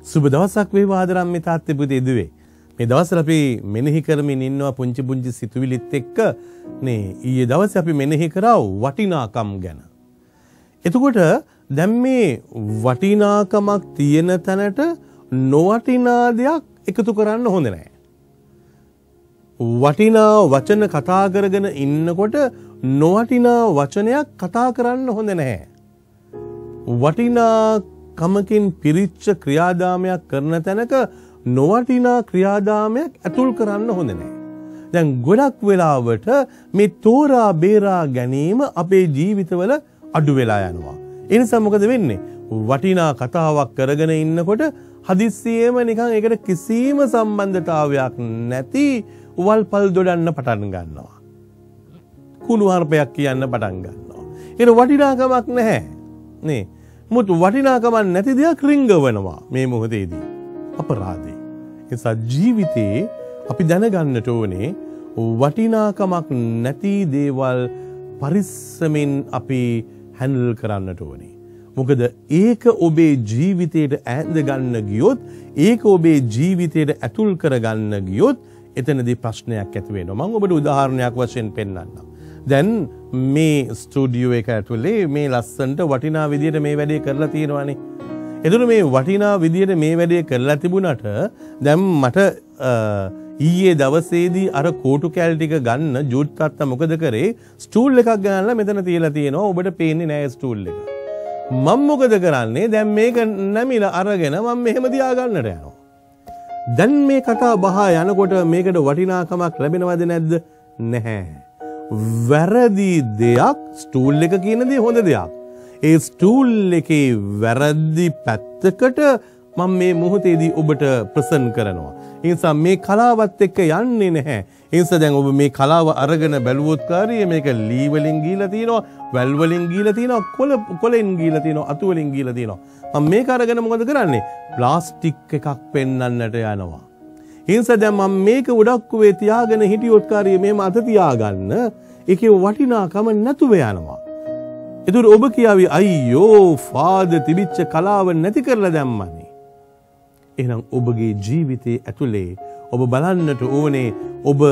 සුබ දවසක් වේවා ආදරම්මේ තාත්තේ පුතේ දුවේ. මේ දවස්වල අපි මෙනෙහි කරමින් ඉන්නවා පුංචි පුංචි සිතුවිලිත් එක්ක නේ ඊයේ දවසේ අපි මෙනෙහි කරා වටිනාකම් ගැන. එතකොට දැන් මේ වටිනාකමක් තියෙන තැනට නොවටිනා දෙයක් එකතු කරන්න හොඳ නැහැ. වටිනා වචන කතා කරගෙන ඉන්නකොට නොවටිනා වචනයක් කතා කරන්න හොඳ නැහැ. වටිනා කමකින් පිරිච්ච ක්‍රියාදාමයක් කරන තැනක නොවටිනා ක්‍රියාදාමයක් ඇතුල් කරන්න හොඳ නැහැ. දැන් ගොඩක් වෙලාවට මේ තෝරා බේරා ගැනීම අපේ ජීවිතවල අඩු වෙලා යනවා. ඒ නිසා මොකද වෙන්නේ? වටිනා කතාවක් කරගෙන ඉන්නකොට හදිස්සියෙම නිකන් ඒකට කිසිම සම්බන්ධතාවයක් නැති වල්පල් දොඩන්න පටන් ගන්නවා. කුණු හarpයක් කියන්න පටන් ගන්නවා. ඒක වටිනාකමක් නැහැ. නේ මුතු වටිනාකමක් නැති දෙයක් රිංගවනවා මේ මොහොතේදී. අපරාධේ. ඒ නිසා ජීවිතේ අපි දැනගන්නට ඕනේ වටිනාකමක් නැති දේවල් පරිස්සමින් අපි හැන්ඩල් කරන්නට ඕනේ. මොකද ඒක ඔබේ ජීවිතයට ඈඳ ගන්න ගියොත්, ඒක ඔබේ ජීවිතයට ඇතුල් කරගන්න ගියොත් එතනදී ප්‍රශ්නයක් ඇති වෙනවා. මම ඔබට උදාහරණයක් වශයෙන් පෙන්නන්නම්. දැන් මේ ස්ටුඩියෝ එක ඇතුලේ මේ ලස්සනට වටිනා විදියට මේ වැඩේ කරලා තියෙනවානේ. එතකොට මේ වටිනා විදියට මේ වැඩේ කරලා තිබුණාට දැන් මට ඊයේ දවසේදී අර කෝටු කැල් ටික ගන්න ජූඩ් තාත්තා මොකද කරේ? ස්ටූල් එකක් ගන්නලා මෙතන තියලා තියෙනවා. ඔබට පේන්නේ නැහැ ස්ටූල් එක. මම මොකද කරන්නේ? දැන් මේක නැමිලා අරගෙන මම මෙහෙම තියා ගන්නට යනවා. දැන් මේ කතා බහ යනකොට මේකට වටිනාකමක් ලැබෙනවද නැද්ද? නැහැ. වැරදි දෙයක් ස්ටූල් එක කියන දේ හොඳ දෙයක්. ඒ ස්ටූල් එකේ වැරදි පැත්තකට මම මේ මොහොතේදී ඔබට ප්‍රසන් කරනවා. ඒ නිසා මේ කලාවත් එක්ක යන්නේ නැහැ. ඒ නිසා දැන් ඔබ මේ කලාව අරගෙන බැලුවොත් කාරිය මේක ලී වලින් ගීලා තියෙනවා, වැල් වලින් ගීලා තියෙනවා, කොලෙන් ගීලා තියෙනවා, අතු වලින් ගීලා තියෙනවා. මම මේක අරගෙන මොකද කරන්නේ? ප්ලාස්ටික් එකක් පෙන්වන්නට යනවා. ඒ නිසා දැන් මම මේක උඩක්කුවේ තියාගෙන හිටියොත් කාරිය මෙහෙම අත තියාගන්න ඒකේ වටිනාකම නැතුව යනවා. ඒතර ඔබ කියාවි අයියෝ ෆාදර් තිබිච්ච කලාව නැති කරලා දැම්මනේ. එහෙනම් ඔබගේ ජීවිතයේ ඇතුලේ ඔබ බලන්නට ඕනේ ඔබ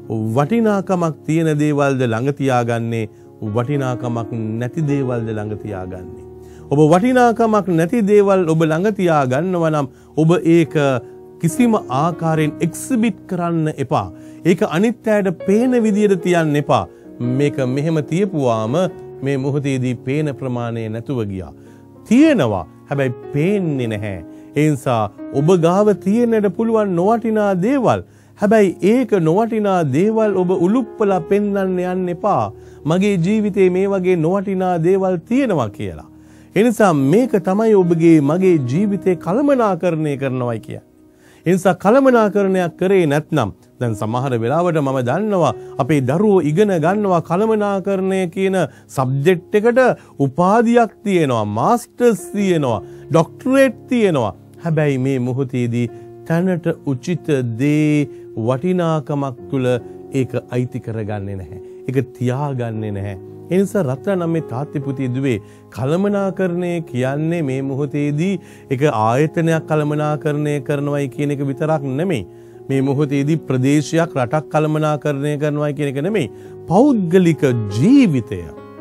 වටිනාකමක් තියෙන දේවල්ද ළඟ තියාගන්නේ, වටිනාකමක් නැති දේවල්ද ළඟ තියාගන්නේ. ඔබ වටිනාකමක් නැති දේවල් ඔබ ළඟ තියාගන්නවා නම් ඔබ ඒක කිසිම ආකාරයෙන් එක්සිබිට් කරන්න එපා. ඒක අනිත් අයට පේන විදියට තියන්න එපා. මේක මෙහෙම තියපුවාම මේ මොහොතේදී පේන ප්‍රමාණය නැතුව ගියා. තියෙනවා හැබැයි පේන්නේ නැහැ. ඒ නිසා ඔබ ගාව තියෙන්නට පුළුවන් නොවටිනා දේවල්. හැබැයි ඒක නොවටිනා දේවල් ඔබ උලුප්පලා පෙන්වන්න යන්න එපා. මගේ ජීවිතේ මේ වගේ නොවටිනා දේවල් තියෙනවා කියලා. ඒ නිසා මේක තමයි ඔබගේ මගේ ජීවිතේ කළමනාකරණය කරනවයි කියන්නේ. ඒ නිසා කළමනාකරණයක් කරේ නැත්නම් දැන් සමහර වෙලාවට මම දන්නවා අපේ දරුවෝ ඉගෙන ගන්නවා කළමනාකරණය කියන සබ්ජෙක්ට් එකට උපාධියක් තියෙනවා, මාස්ටර්ස් තියෙනවා, ඩොක්ටරේට් තියෙනවා. හැබැයි මේ මොහොතේදී තැනට උචිත දේ වටිනාකමක් තුල ඒක අයිති කරගන්නේ නැහැ. ඒක තියාගන්නේ නැහැ. ඒ නිසා රත්නම් මේ තාත්ති පුතේ දුවේ කළමනාකරණය කියන්නේ මේ මොහොතේදී ඒක ආයතනයක් කළමනාකරණය කරනවයි කියන එක විතරක් නෙමෙයි. මේ මොහොතේදී ප්‍රදේශයක් රටක් කළමනාකරණය කරනවයි කියන එක නෙමෙයි. පෞද්ගලික ජීවිතය.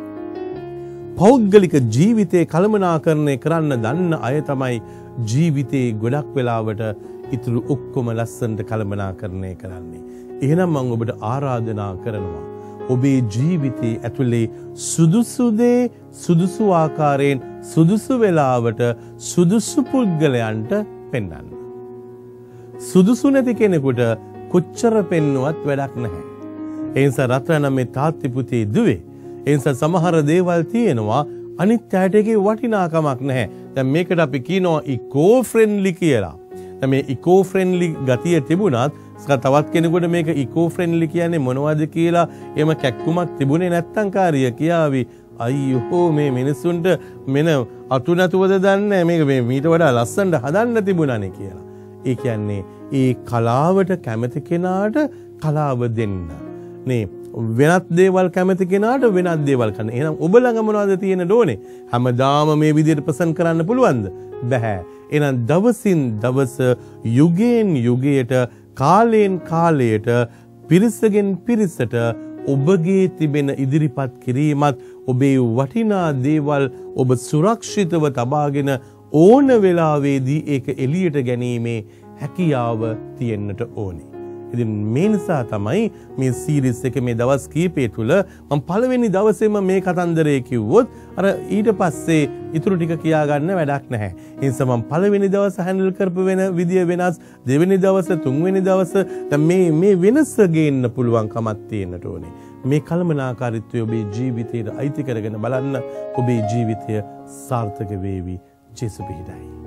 පෞද්ගලික ජීවිතේ කළමනාකරණය කරන්න දන්න අය තමයි ජීවිතේ ගොඩක් වෙලාවට ඉතුරු ඔක්කොම ලස්සනට කළමනාකරණය කරන්නේ. එහෙනම් මම ඔබට ආරාධනා කරනවා ඔබේ ජීවිතයේ ඇතුලේ සුදුසු දේ සුදුසු ආකාරයෙන් සුදුසු වෙලාවට සුදුසු පුද්ගලයන්ට පෙන්වන්න. සුදුසු නැති කෙනෙකුට කොච්චර පෙන්නුවත් වැඩක් නැහැ. ඒ නිසා රත්නම් මේ තාත්ති පුතේ දුවේ. ඒ නිසා සමහර දේවල් තියෙනවා අනිත් අයට ඒකේ වටිනාකමක් නැහැ. දැන් මේකට අපි කියනවා ඉකෝ ෆ්‍රෙන්ඩ්ලි කියලා. දැන් මේ ඉකෝ ෆ්‍රෙන්ඩ්ලි ගතිය තිබුණත් තවත් කෙනෙකුට මේක ඉකෝ ෆ්‍රෙන්ඩ්ලි කියන්නේ මොනවද කියලා එහෙම කැක්කුමක් තිබුණේ නැත්තම් කාරිය කියාවි අයියෝ මේ මිනිස්සුන්ට මෙන අතු නැතුවද දන්නේ මේක මේ මීට වඩා ලස්සනට හදන්න තිබුණානේ කියලා. ඒ කියන්නේ ඒ කලාවට කැමති කෙනාට කලාව දෙන්න. නේ වෙනත් දේවල් කැමති කෙනාට වෙනත් දේවල් කරන්න. එහෙනම් ඔබ ළඟ මොනවද තියෙන්න ඕනේ? හැමදාම මේ විදිහට ප්‍රසන් කරන්න පුළුවන්ද? බෑ. එහෙනම් දවසින් දවස යුගයෙන් යුගයට කාලයෙන් කාලයට පිරිසගෙන් පිරිසට ඔබගේ තිබෙන ඉදිරිපත් කිරීමත් ඔබේ වටිනා දේවල් ඔබ සුරක්ෂිතව තබාගෙන ඕන වෙලාවේදී ඒක එළියට ගැනීමේ හැකියාව තියෙන්නට ඕනේ. ඉතින් මේ නිසා තමයි මේ සීරීස් එක මේ දවස් කීපය තුළ මම පළවෙනි දවසේම මේ කතන්දරය කිව්වොත් අර ඊට පස්සේ ඊටු ටික කියා ගන්න වැඩක් නැහැ. ඒ නිසා මම පළවෙනි දවස හැන්ඩල් කරපු වෙන විදිය වෙනස්, දෙවෙනි දවස, තුන්වෙනි දවස දැන් මේ වෙනස ගේන්න පුළුවන් කමක් තියෙන්නට ඕනේ. මේ කලමනාකාරීත්වය ඔබේ ජීවිතයට අයිති කරගෙන බලන්න ඔබේ ජීවිතය සාර්ථක වේවි. ජේසු පිහිටයි.